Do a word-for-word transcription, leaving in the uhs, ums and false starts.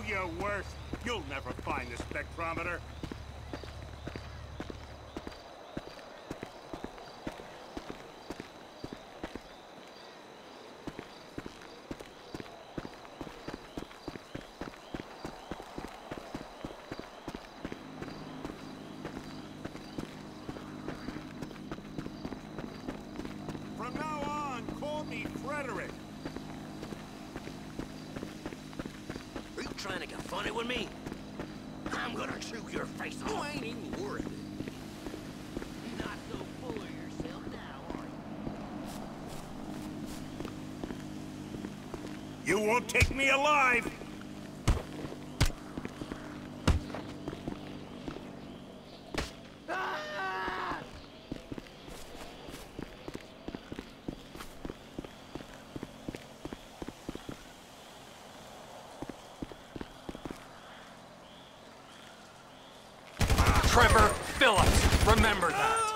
your worst. You'll never find the spectrometer. From now on, call me Frederick. Are you trying to get funny with me? I'm gonna chew your face off. You ain't even worried. Not so full of yourself now, are you? You won't take me alive. Ah! Trevor Phillips, remember that.